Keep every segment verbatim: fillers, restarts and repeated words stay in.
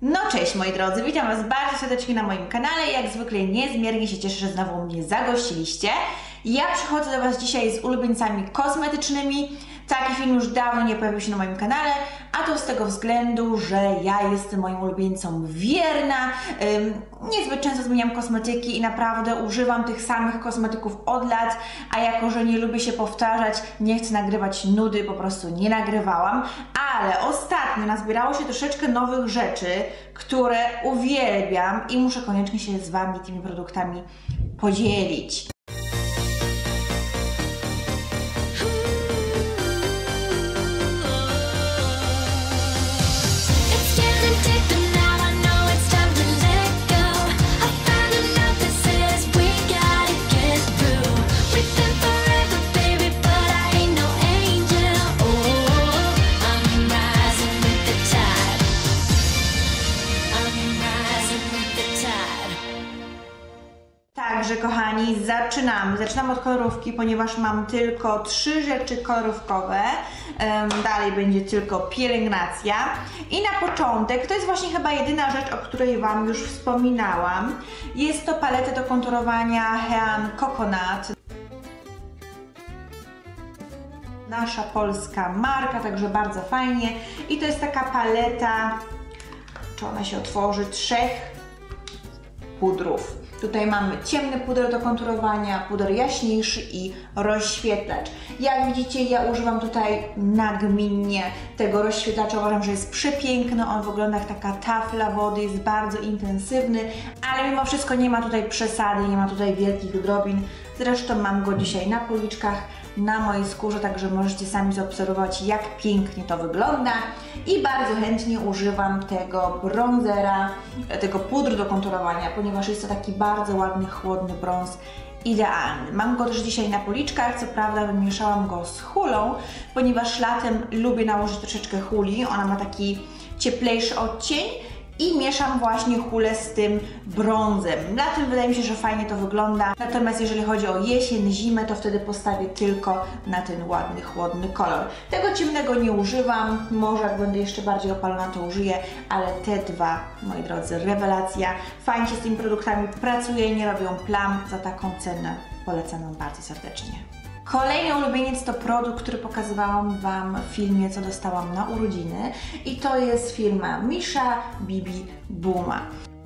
No cześć moi drodzy, witam Was bardzo serdecznie na moim kanale. Jak zwykle niezmiernie się cieszę, że znowu mnie zagościliście. Ja przychodzę do Was dzisiaj z ulubieńcami kosmetycznymi. Taki film już dawno nie pojawił się na moim kanale, a to z tego względu, że ja jestem moim ulubieńcom wierna. Ym, niezbyt często zmieniam kosmetyki i naprawdę używam tych samych kosmetyków od lat, a jako, że nie lubię się powtarzać, nie chcę nagrywać nudy, po prostu nie nagrywałam. Ale ostatnio nazbierało się troszeczkę nowych rzeczy, które uwielbiam i muszę koniecznie się z Wami tymi produktami podzielić. Także kochani, zaczynamy. Zaczynamy od kolorówki, ponieważ mam tylko trzy rzeczy kolorówkowe. Um, dalej będzie tylko pielęgnacja. I na początek, to jest właśnie chyba jedyna rzecz, o której Wam już wspominałam. Jest to paleta do konturowania Hean Coconut. Nasza polska marka, także bardzo fajnie. I to jest taka paleta, czy ona się otworzy, trzech pudrów. Tutaj mamy ciemny puder do konturowania, puder jaśniejszy i rozświetlacz. Jak widzicie, ja używam tutaj nagminnie tego rozświetlacza. Uważam, że jest przepiękny. On wygląda jak taka tafla wody, jest bardzo intensywny, ale mimo wszystko nie ma tutaj przesady, nie ma tutaj wielkich drobin. Zresztą mam go dzisiaj na policzkach, na mojej skórze, także możecie sami zaobserwować, jak pięknie to wygląda. I bardzo chętnie używam tego bronzera, tego pudru do konturowania, ponieważ jest to taki bardzo ładny, chłodny brąz, idealny. Mam go też dzisiaj na policzkach, co prawda wymieszałam go z hulą, ponieważ latem lubię nałożyć troszeczkę huli, ona ma taki cieplejszy odcień. I mieszam właśnie hulę z tym brązem. Latem wydaje mi się, że fajnie to wygląda. Natomiast jeżeli chodzi o jesień, zimę, to wtedy postawię tylko na ten ładny, chłodny kolor. Tego ciemnego nie używam. Może jak będę jeszcze bardziej opalona, to użyję. Ale te dwa, moi drodzy, rewelacja. Fajnie się z tymi produktami pracuje, nie robią plam. Za taką cenę polecam Wam bardzo serdecznie. Kolejny ulubieniec to produkt, który pokazywałam Wam w filmie, co dostałam na urodziny. I to jest firma Misha Bibi Buma.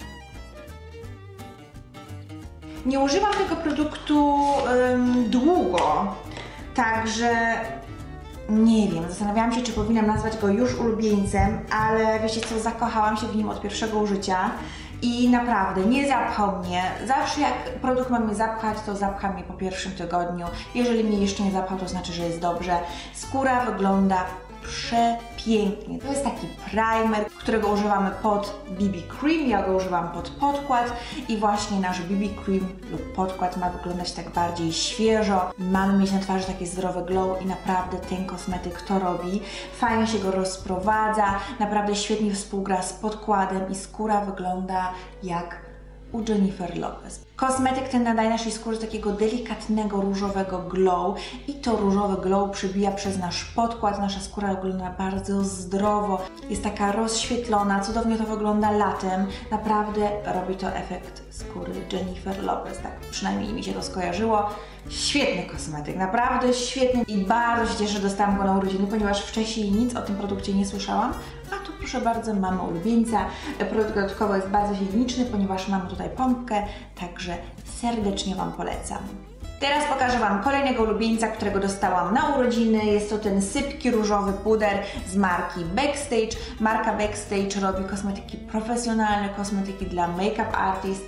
Nie używam tego produktu um, długo, także nie wiem, zastanawiałam się, czy powinnam nazwać go już ulubieńcem, ale wiecie co, zakochałam się w nim od pierwszego użycia. I naprawdę nie zapchał mnie. Zawsze jak produkt ma mnie zapchać, to zapcha mnie po pierwszym tygodniu. Jeżeli mnie jeszcze nie zapchał, to znaczy, że jest dobrze. Skóra wygląda przepięknie. To jest taki primer, którego używamy pod B B Cream. Ja go używam pod podkład i właśnie nasz B B Cream lub podkład ma wyglądać tak bardziej świeżo. Mamy mieć na twarzy takie zdrowe glow i naprawdę ten kosmetyk to robi. Fajnie się go rozprowadza, naprawdę świetnie współgra z podkładem i skóra wygląda jak u Jennifer Lopez. Kosmetyk ten nadaje naszej skórze takiego delikatnego, różowego glow i to różowe glow przebija przez nasz podkład. Nasza skóra wygląda bardzo zdrowo, jest taka rozświetlona, cudownie to wygląda latem. Naprawdę robi to efekt skóry Jennifer Lopez, tak przynajmniej mi się to skojarzyło. Świetny kosmetyk, naprawdę świetny i bardzo się cieszę, że dostałam go na urodziny, ponieważ wcześniej nic o tym produkcie nie słyszałam, a tu proszę bardzo mamy ulubieńca. Produkt dodatkowo jest bardzo higieniczny, ponieważ mamy tutaj pompkę, także serdecznie Wam polecam. Teraz pokażę Wam kolejnego ulubieńca, którego dostałam na urodziny. Jest to ten sypki różowy puder z marki Backstage. Marka Backstage robi kosmetyki profesjonalne, kosmetyki dla make-up artist.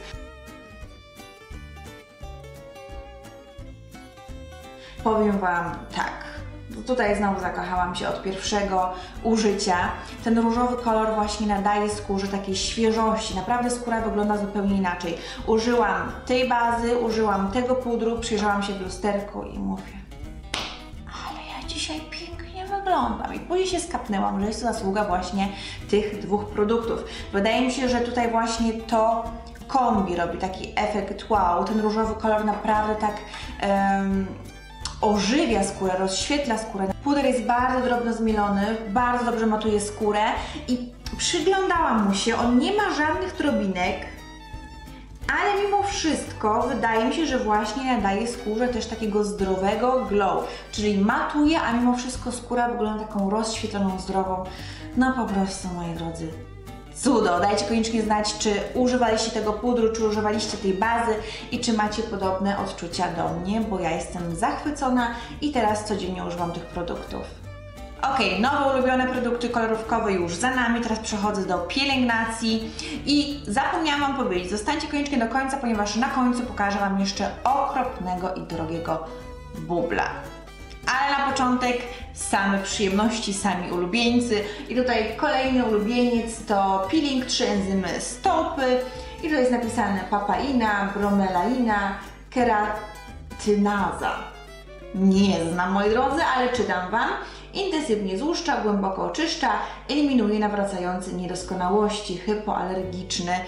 Powiem Wam tak, tutaj znowu zakochałam się od pierwszego użycia. Ten różowy kolor właśnie nadaje skórze takiej świeżości. Naprawdę skóra wygląda zupełnie inaczej. Użyłam tej bazy, użyłam tego pudru, przyjrzałam się w lusterku i mówię, ale ja dzisiaj pięknie wyglądam. I później się skapnęłam, że jest to zasługa właśnie tych dwóch produktów. Wydaje mi się, że tutaj właśnie to kombi robi taki efekt wow. Ten różowy kolor naprawdę tak um, ożywia skórę, rozświetla skórę. Puder jest bardzo drobno zmielony, bardzo dobrze matuje skórę i Przyglądałam mu się, on nie ma żadnych drobinek, ale mimo wszystko wydaje mi się, że właśnie nadaje skórze też takiego zdrowego glow, czyli matuje, a mimo wszystko skóra wygląda taką rozświetloną, zdrową. No po prostu, moi drodzy, cudo! Dajcie koniecznie znać, czy używaliście tego pudru, czy używaliście tej bazy i czy macie podobne odczucia do mnie, bo ja jestem zachwycona i teraz codziennie używam tych produktów. Ok, nowe ulubione produkty kolorówkowe już za nami, teraz przechodzę do pielęgnacji i zapomniałam Wam powiedzieć, zostańcie koniecznie do końca, ponieważ na końcu pokażę Wam jeszcze okropnego i drogiego bubla. Ale na początek same przyjemności, sami ulubieńcy i tutaj kolejny ulubieniec to peeling trzy enzymy stopy i tutaj jest napisane papaina, bromelaina, keratynaza. Nie znam, moi drodzy, ale czytam Wam. Intensywnie złuszcza, głęboko oczyszcza, eliminuje nawracające niedoskonałości, hypoalergiczne.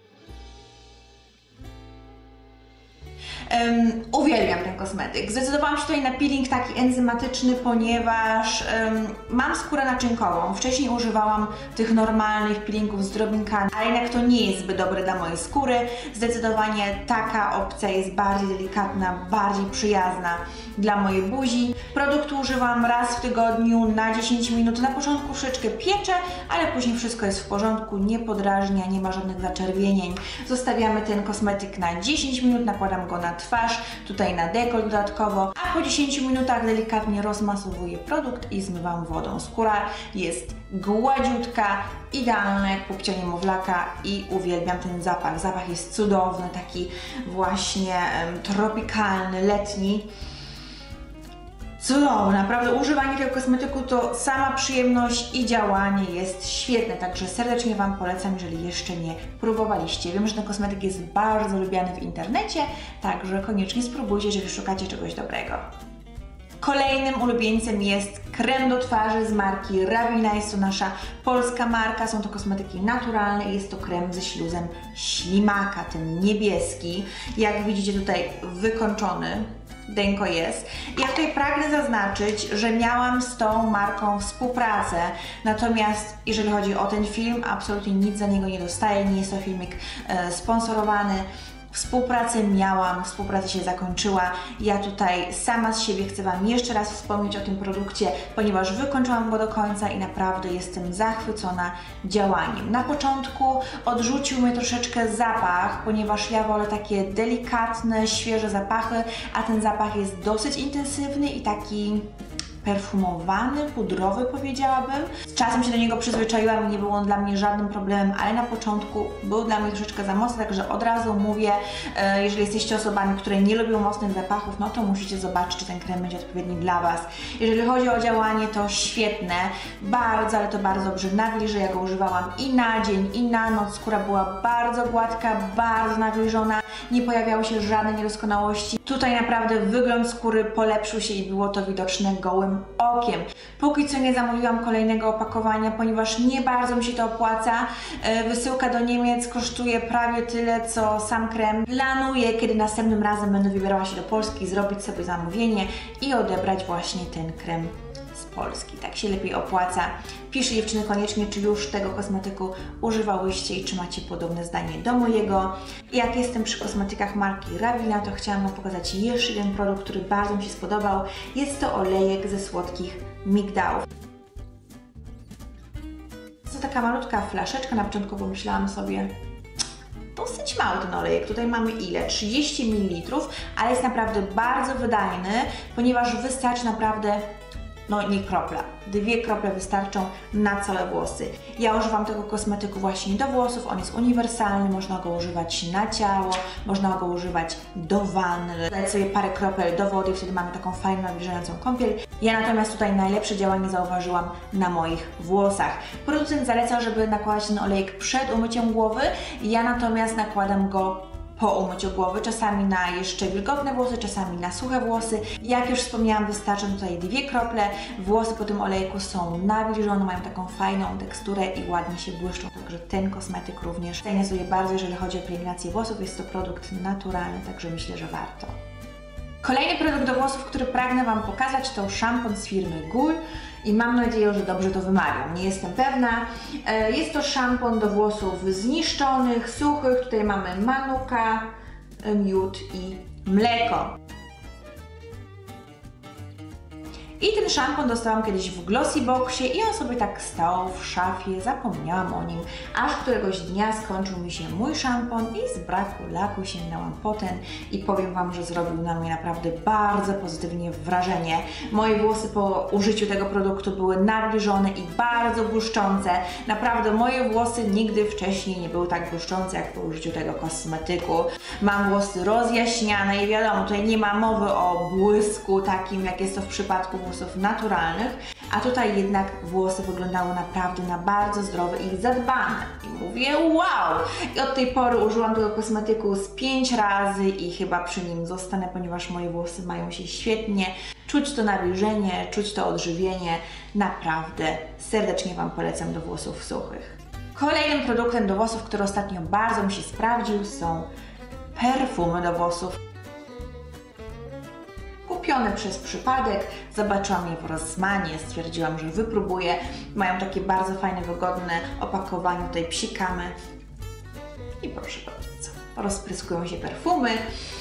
Um, uwielbiam ten kosmetyk. Zdecydowałam się tutaj na peeling taki enzymatyczny, ponieważ um, mam skórę naczynkową. Wcześniej używałam tych normalnych peelingów z drobinkami, ale jednak to nie jest zbyt dobre dla mojej skóry. Zdecydowanie taka opcja jest bardziej delikatna, bardziej przyjazna dla mojej buzi. Produktu używam raz w tygodniu na dziesięć minut. Na początku troszeczkę piecze, ale później wszystko jest w porządku, nie podrażnia, nie ma żadnych zaczerwienień. Zostawiamy ten kosmetyk na dziesięć minut, nakładam go na twarz, tutaj na dekolt dodatkowo, a po dziesięciu minutach delikatnie rozmasowuję produkt i zmywam wodą. Skóra jest gładziutka, idealna jak pupcia niemowlaka i uwielbiam ten zapach. Zapach jest cudowny, taki właśnie um, tropikalny, letni. Cudowne, naprawdę używanie tego kosmetyku to sama przyjemność i działanie jest świetne, także serdecznie Wam polecam, jeżeli jeszcze nie próbowaliście. Wiem, że ten kosmetyk jest bardzo lubiany w internecie, także koniecznie spróbujcie, jeżeli szukacie czegoś dobrego. Kolejnym ulubieńcem jest krem do twarzy z marki Ravina, jest to nasza polska marka, są to kosmetyki naturalne i jest to krem ze śluzem ślimaka, ten niebieski, jak widzicie tutaj wykończony. Denko jest. Ja tutaj pragnę zaznaczyć, że miałam z tą marką współpracę, natomiast jeżeli chodzi o ten film, absolutnie nic za niego nie dostaję, nie jest to filmik e, sponsorowany. Współpracę miałam, współpraca się zakończyła. Ja tutaj sama z siebie chcę Wam jeszcze raz wspomnieć o tym produkcie, ponieważ wykończyłam go do końca i naprawdę jestem zachwycona działaniem. Na początku odrzucił mnie troszeczkę zapach, ponieważ ja wolę takie delikatne, świeże zapachy, a ten zapach jest dosyć intensywny i taki perfumowany, pudrowy powiedziałabym. Z czasem się do niego przyzwyczaiłam i nie był on dla mnie żadnym problemem, ale na początku był dla mnie troszeczkę za mocny, także od razu mówię, e, jeżeli jesteście osobami, które nie lubią mocnych zapachów, no to musicie zobaczyć, czy ten krem będzie odpowiedni dla Was. Jeżeli chodzi o działanie, to świetne, bardzo, ale to bardzo dobrze nawilży. Ja go używałam i na dzień, i na noc. Skóra była bardzo gładka, bardzo nawilżona, nie pojawiały się żadne niedoskonałości. Tutaj naprawdę wygląd skóry polepszył się i było to widoczne gołym okiem. Póki co nie zamówiłam kolejnego opakowania, ponieważ nie bardzo mi się to opłaca. Wysyłka do Niemiec kosztuje prawie tyle, co sam krem. Planuję, kiedy następnym razem będę wybierała się do Polski, zrobić sobie zamówienie i odebrać właśnie ten krem z Polski. Tak się lepiej opłaca. Piszcie dziewczyny koniecznie, czy już tego kosmetyku używałyście i czy macie podobne zdanie do mojego. Jak jestem przy kosmetykach marki Ravina, to chciałam Wam pokazać jeszcze jeden produkt, który bardzo mi się spodobał. Jest to olejek ze słodkich migdałów. Jest to taka malutka flaszeczka, na początku pomyślałam sobie, dosyć mały ten olejek. Tutaj mamy ile? trzydzieści mililitrów, ale jest naprawdę bardzo wydajny, ponieważ wystarczy naprawdę no nie kropla. Dwie krople wystarczą na całe włosy. Ja używam tego kosmetyku właśnie do włosów, on jest uniwersalny, można go używać na ciało, można go używać do wanny, dać sobie parę kropel do wody i wtedy mamy taką fajną, nawilżającą kąpiel. Ja natomiast tutaj najlepsze działanie zauważyłam na moich włosach. Producent zaleca, żeby nakładać ten olejek przed umyciem głowy, ja natomiast nakładam go po umyciu głowy, czasami na jeszcze wilgotne włosy, czasami na suche włosy. Jak już wspomniałam, wystarczą tutaj dwie krople. Włosy po tym olejku są nawilżone, mają taką fajną teksturę i ładnie się błyszczą, także ten kosmetyk również cenię sobie bardzo, jeżeli chodzi o pielęgnację włosów. Jest to produkt naturalny, także myślę, że warto. Kolejny produkt do włosów, który pragnę Wam pokazać, to szampon z firmy Ghoul. i mam nadzieję, że dobrze to wymawiam, nie jestem pewna. Jest to szampon do włosów zniszczonych, suchych, tutaj mamy manuka, miód i mleko. I ten szampon dostałam kiedyś w Glossy Boxie i on sobie tak stał w szafie, zapomniałam o nim, aż któregoś dnia skończył mi się mój szampon i z braku laku sięgnęłam po ten i powiem Wam, że zrobił na mnie naprawdę bardzo pozytywnie wrażenie. Moje włosy po użyciu tego produktu były nawilżone i bardzo błyszczące. Naprawdę moje włosy nigdy wcześniej nie były tak błyszczące jak po użyciu tego kosmetyku. Mam włosy rozjaśniane i wiadomo, tutaj nie ma mowy o błysku takim, jak jest to w przypadku włosów naturalnych, a tutaj jednak włosy wyglądały naprawdę na bardzo zdrowe i zadbane. I mówię wow! I od tej pory użyłam tego kosmetyku z pięć razy i chyba przy nim zostanę, ponieważ moje włosy mają się świetnie. Czuć to nawilżenie, czuć to odżywienie. Naprawdę serdecznie Wam polecam do włosów suchych. Kolejnym produktem do włosów, który ostatnio bardzo mi się sprawdził, są perfumy do włosów. Kupione przez przypadek, zobaczyłam je w Rossmanie, stwierdziłam, że wypróbuję. Mają takie bardzo fajne, wygodne opakowanie, tutaj psikamy i proszę bardzo, rozpryskują się perfumy.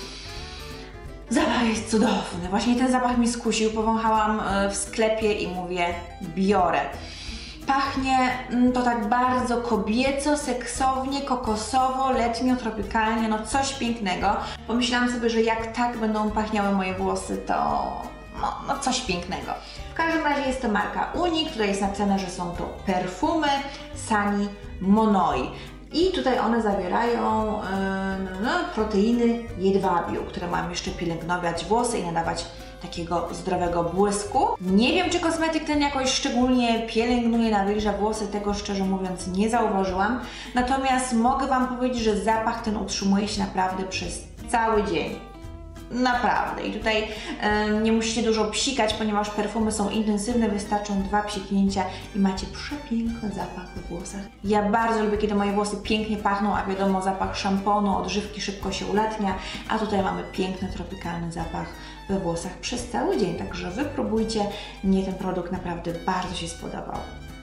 Zapach jest cudowny, właśnie ten zapach mnie skusił, powąchałam w sklepie i mówię, biorę. Pachnie to tak bardzo kobieco, seksownie, kokosowo, letnio, tropikalnie, no coś pięknego. Pomyślałam sobie, że jak tak będą pachniały moje włosy, to no, no coś pięknego. W każdym razie jest to marka Unique, tutaj jest napisane, że są to perfumy Sani Monoi. I tutaj one zawierają yy, no, proteiny jedwabiu, które mają jeszcze pielęgnować włosy i nadawać takiego zdrowego błysku. Nie wiem, czy kosmetyk ten jakoś szczególnie pielęgnuje, nawilża włosy, tego szczerze mówiąc nie zauważyłam. Natomiast mogę Wam powiedzieć, że zapach ten utrzymuje się naprawdę przez cały dzień. Naprawdę. I tutaj y, nie musicie dużo psikać, ponieważ perfumy są intensywne, wystarczą dwa psiknięcia i macie przepiękny zapach we włosach. Ja bardzo lubię, kiedy moje włosy pięknie pachną, a wiadomo, zapach szamponu, odżywki szybko się ulatnia, a tutaj mamy piękny, tropikalny zapach we włosach przez cały dzień, także wypróbujcie, mnie ten produkt naprawdę bardzo się spodobał.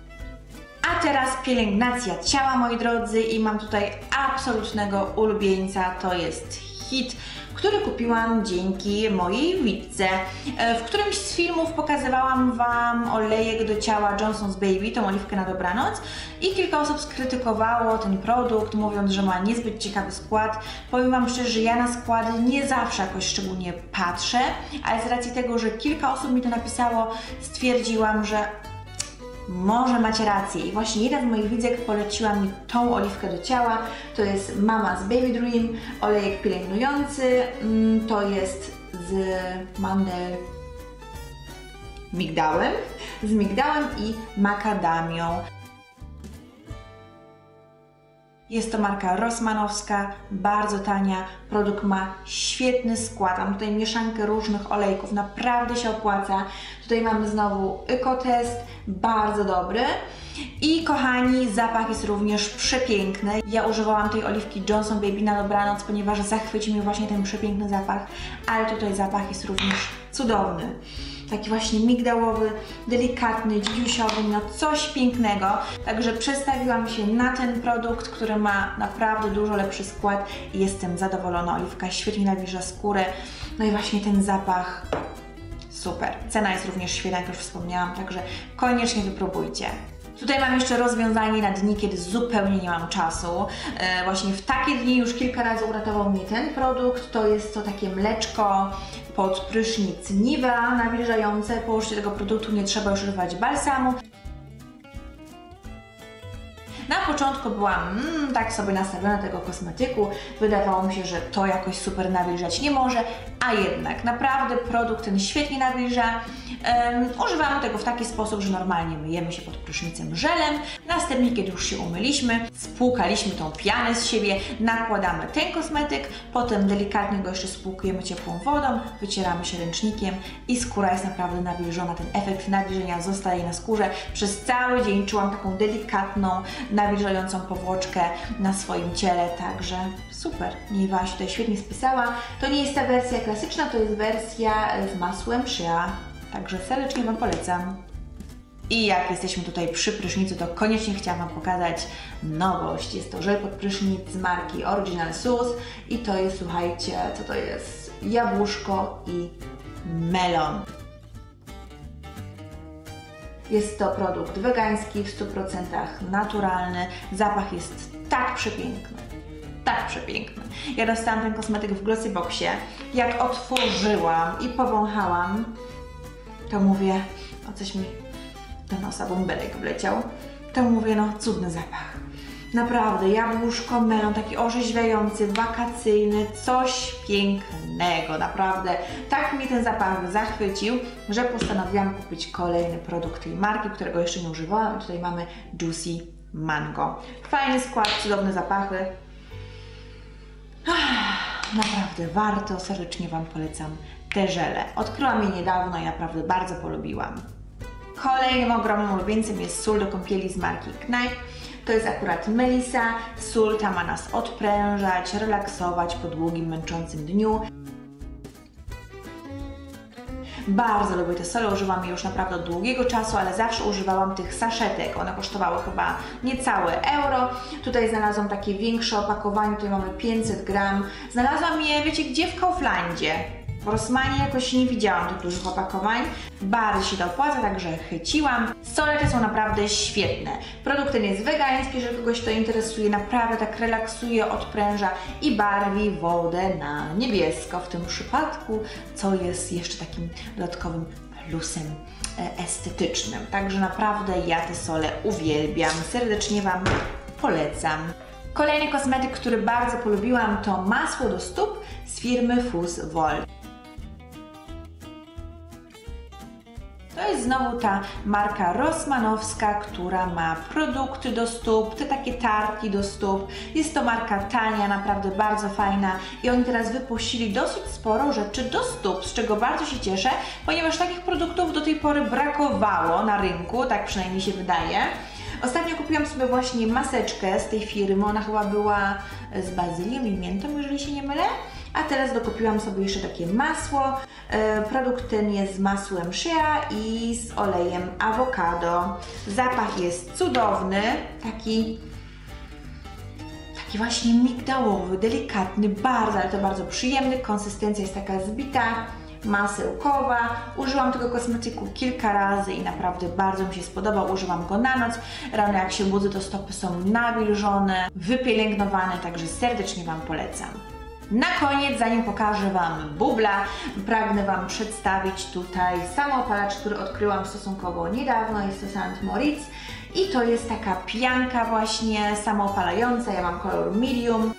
A teraz pielęgnacja ciała, moi drodzy, i mam tutaj absolutnego ulubieńca, to jest hit, który kupiłam dzięki mojej Witce. W którymś z filmów pokazywałam Wam olejek do ciała Johnson's Baby, tą oliwkę na dobranoc, i kilka osób skrytykowało ten produkt, mówiąc, że ma niezbyt ciekawy skład. Powiem Wam szczerze, że ja na składy nie zawsze jakoś szczególnie patrzę, ale z racji tego, że kilka osób mi to napisało, stwierdziłam, że może macie rację i właśnie jeden z moich widzek poleciła mi tą oliwkę do ciała. To jest Mama's Baby Dream, olejek pielęgnujący, to jest z mandel migdałem, z migdałem i makadamią. Jest to marka rossmanowska, bardzo tania, produkt ma świetny skład, mam tutaj mieszankę różnych olejków, naprawdę się opłaca. Tutaj mamy znowu Ecotest, bardzo dobry. I kochani, zapach jest również przepiękny. Ja używałam tej oliwki Johnson Baby na dobranoc, ponieważ zachwycił mnie właśnie ten przepiękny zapach, ale tutaj zapach jest również cudowny. Taki właśnie migdałowy, delikatny, dzidziusiowy, no coś pięknego. Także przestawiłam się na ten produkt, który ma naprawdę dużo lepszy skład i jestem zadowolona. Oliwka świetnie nawilża skórę, no i właśnie ten zapach super. Cena jest również świetna, jak już wspomniałam, także koniecznie wypróbujcie. Tutaj mam jeszcze rozwiązanie na dni, kiedy zupełnie nie mam czasu. E, właśnie w takie dni już kilka razy uratował mnie ten produkt. To jest to takie mleczko pod prysznic Nivea nawilżające. Po użyciu tego produktu nie trzeba już używać balsamu. Na początku byłam mm, tak sobie nastawiona tego kosmetyku, wydawało mi się, że to jakoś super nawilżać nie może, a jednak naprawdę produkt ten świetnie nawilża. Um, używamy tego w taki sposób, że normalnie myjemy się pod prysznicem żelem, następnie kiedy już się umyliśmy, spłukaliśmy tą pianę z siebie, nakładamy ten kosmetyk, potem delikatnie go jeszcze spłukujemy ciepłą wodą, wycieramy się ręcznikiem i skóra jest naprawdę nawilżona, ten efekt nawilżenia zostaje na skórze. Przez cały dzień czułam taką delikatną, nawilżającą powłoczkę na swoim ciele, także super. Niwa się tutaj świetnie spisała. To nie jest ta wersja klasyczna, to jest wersja z masłem shea, także serdecznie Wam polecam. I jak jesteśmy tutaj przy prysznicu, to koniecznie chciałam Wam pokazać nowość. Jest to żel pod prysznic z marki Original Sus i to jest, słuchajcie, co to jest? Jabłuszko i melon. Jest to produkt wegański, w stu procentach naturalny. Zapach jest tak przepiękny. Tak przepiękny. Ja dostałam ten kosmetyk w Glossyboxie. Jak otworzyłam i powąchałam, to mówię, o coś mi do nosa bąbelek wleciał, to mówię, no cudny zapach. Naprawdę, jabłuszko, melon, taki orzeźwiający, wakacyjny, coś pięknego, naprawdę. Tak mnie ten zapach zachwycił, że postanowiłam kupić kolejny produkt tej marki, którego jeszcze nie używałam. I tutaj mamy Juicy Mango. Fajny skład, cudowne zapachy. Naprawdę warto, serdecznie Wam polecam te żele. Odkryłam je niedawno i naprawdę bardzo polubiłam. Kolejnym ogromnym ulubieńcem jest sól do kąpieli z marki Kneipp. To jest akurat melisa. Sól ta ma nas odprężać, relaksować po długim, męczącym dniu. Bardzo lubię te sole, używam je już naprawdę od długiego czasu, ale zawsze używałam tych saszetek. One kosztowały chyba niecałe euro. Tutaj znalazłam takie większe opakowanie, tutaj mamy pięćset gram. Znalazłam je, wiecie gdzie? W Kauflandzie. W Rossmanie jakoś nie widziałam tych dużych opakowań. Bardzo się to opłaca, także chyciłam. Sole te są naprawdę świetne. Produkt ten jest wegański, jeżeli kogoś to interesuje. Naprawdę tak relaksuje, odpręża i barwi wodę na niebiesko w tym przypadku, co jest jeszcze takim dodatkowym plusem estetycznym. Także naprawdę ja te sole uwielbiam. Serdecznie Wam polecam. Kolejny kosmetyk, który bardzo polubiłam, to masło do stóp z firmy Fusswol. To jest znowu ta marka rossmanowska, która ma produkty do stóp, te takie tarki do stóp. Jest to marka tania, naprawdę bardzo fajna i oni teraz wypuścili dosyć sporo rzeczy do stóp, z czego bardzo się cieszę, ponieważ takich produktów do tej pory brakowało na rynku, tak przynajmniej się wydaje. Ostatnio kupiłam sobie właśnie maseczkę z tej firmy, ona chyba była z bazylią i miętą, jeżeli się nie mylę. A teraz dokupiłam sobie jeszcze takie masło. Produkt ten jest z masłem shea i z olejem awokado. Zapach jest cudowny, taki, taki właśnie migdałowy, delikatny, bardzo, ale to bardzo przyjemny. Konsystencja jest taka zbita, masełkowa. Użyłam tego kosmetyku kilka razy i naprawdę bardzo mi się spodobał. Używam go na noc. Rano jak się budzę, to stopy są nawilżone, wypielęgnowane, także serdecznie Wam polecam. Na koniec, zanim pokażę Wam bubla, pragnę Wam przedstawić tutaj samoopalacz, który odkryłam stosunkowo niedawno. Jest to Saint Moritz i to jest taka pianka właśnie samoopalająca. Ja mam kolor medium.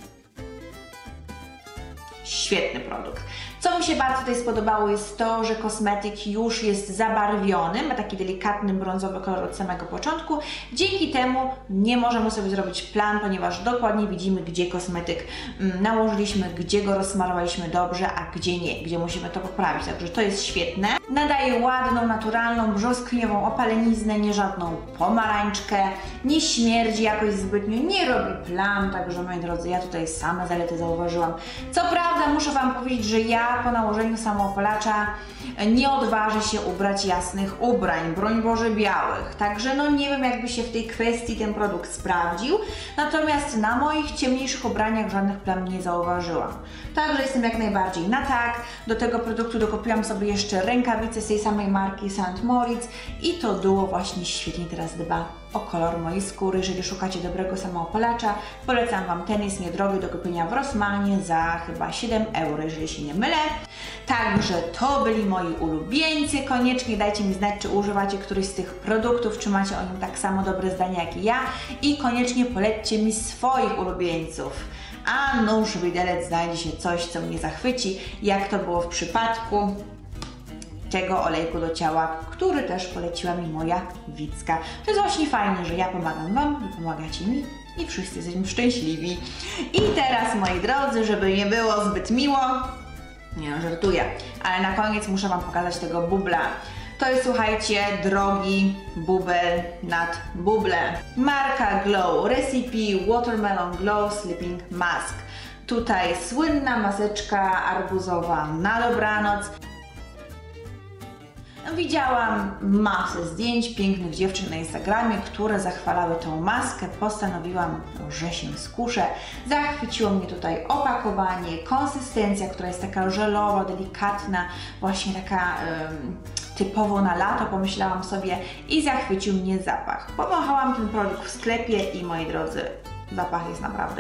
Świetny produkt. Co mi się bardzo tutaj spodobało jest to, że kosmetyk już jest zabarwiony, ma taki delikatny brązowy kolor od samego początku. Dzięki temu nie możemy sobie zrobić plan, ponieważ dokładnie widzimy, gdzie kosmetyk nałożyliśmy, gdzie go rozsmarowaliśmy dobrze, a gdzie nie, gdzie musimy to poprawić. Także to jest świetne. Nadaje ładną, naturalną, brzoskwiniową opaleniznę, nie żadną pomarańczkę, nie śmierdzi jakoś zbytnio, nie robi plam, także moi drodzy, ja tutaj same zalety zauważyłam. Co prawda muszę Wam powiedzieć, że ja po nałożeniu samoopalacza nie odważę się ubrać jasnych ubrań, broń Boże białych, także no nie wiem, jakby się w tej kwestii ten produkt sprawdził, natomiast na moich ciemniejszych ubraniach żadnych plam nie zauważyłam. Także jestem jak najbardziej na tak. Do tego produktu dokupiłam sobie jeszcze rękawice z tej samej marki Saint Moritz i to duo właśnie świetnie teraz dba o kolor mojej skóry. Jeżeli szukacie dobrego samoopalacza, polecam Wam, ten jest niedrogi, do kupienia w Rossmanie za chyba siedem euro, jeżeli się nie mylę. Także to byli moi ulubieńcy. Koniecznie dajcie mi znać, czy używacie któryś z tych produktów, czy macie o nim tak samo dobre zdanie jak i ja i koniecznie polećcie mi swoich ulubieńców. A nuż widelec znajdzie się coś, co mnie zachwyci, jak to było w przypadku tego olejku do ciała, który też poleciła mi moja Wicka. To jest właśnie fajnie, że ja pomagam Wam, Wy pomagacie mi i wszyscy jesteśmy szczęśliwi. I teraz, moi drodzy, żeby nie było zbyt miło, nie no, żartuję, ale na koniec muszę Wam pokazać tego bubla. To jest, słuchajcie, drogi bubel nad buble. Marka Glow Recipe Watermelon Glow Sleeping Mask. Tutaj słynna maseczka arbuzowa na dobranoc. Widziałam masę zdjęć pięknych dziewczyn na Instagramie, które zachwalały tą maskę. Postanowiłam, że się skuszę. Zachwyciło mnie tutaj opakowanie, konsystencja, która jest taka żelowa, delikatna, właśnie taka ym, typowo na lato, pomyślałam sobie, i zachwycił mnie zapach. Powąchałam ten produkt w sklepie i moi drodzy, zapach jest naprawdę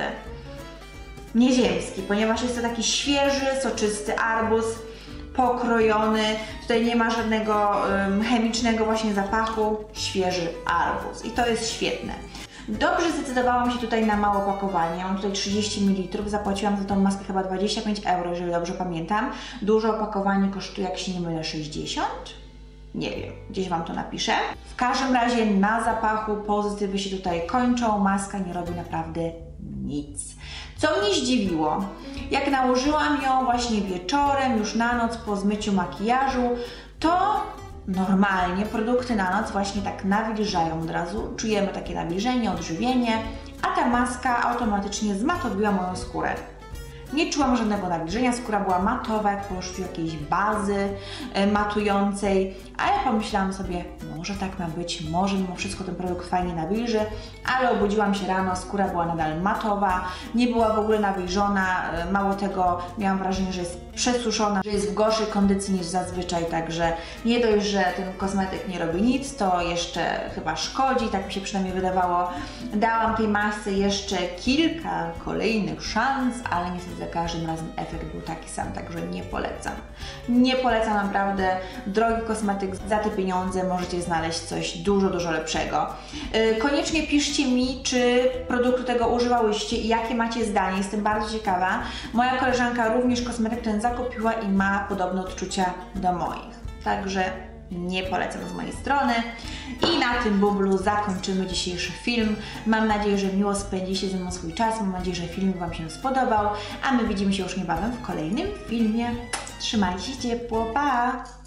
nieziemski, ponieważ jest to taki świeży, soczysty arbuz, pokrojony, tutaj nie ma żadnego um, chemicznego właśnie zapachu, świeży arbuz i to jest świetne. Dobrze zdecydowałam się tutaj na małe opakowanie, mam tutaj trzydzieści mililitrów, zapłaciłam za tą maskę chyba dwadzieścia pięć euro, jeżeli dobrze pamiętam. Duże opakowanie kosztuje, jak się nie mylę, sześćdziesiąt? Nie wiem, gdzieś Wam to napiszę. W każdym razie na zapachu pozytywy się tutaj kończą, maska nie robi naprawdę nic. Co mnie zdziwiło, jak nałożyłam ją właśnie wieczorem, już na noc po zmyciu makijażu, to normalnie produkty na noc właśnie tak nawilżają od razu, czujemy takie nawilżenie, odżywienie, a ta maska automatycznie zmatowiła moją skórę. Nie czułam żadnego nawilżenia, skóra była matowa, jak po użyciu jakiejś bazy y, matującej, a ja pomyślałam sobie, może tak ma być, może mimo wszystko ten produkt fajnie nawilży, ale obudziłam się rano, skóra była nadal matowa, nie była w ogóle nawilżona, y, mało tego, miałam wrażenie, że jest przesuszona, że jest w gorszej kondycji niż zazwyczaj, także nie dość, że ten kosmetyk nie robi nic, to jeszcze chyba szkodzi, tak mi się przynajmniej wydawało. Dałam tej masce jeszcze kilka kolejnych szans, ale niestety za każdym razem efekt był taki sam, także nie polecam. Nie polecam naprawdę, drogi kosmetyk, za te pieniądze możecie znaleźć coś dużo, dużo lepszego. Yy, koniecznie piszcie mi, czy produktu tego używałyście i jakie macie zdanie, jestem bardzo ciekawa. Moja koleżanka również kosmetyk ten zakupiła i ma podobne odczucia do moich, także nie polecam z mojej strony. I na tym bublu zakończymy dzisiejszy film. Mam nadzieję, że miło spędziliście ze mną swój czas. Mam nadzieję, że film Wam się spodobał, a my widzimy się już niebawem w kolejnym filmie. Trzymajcie się ciepło, pa!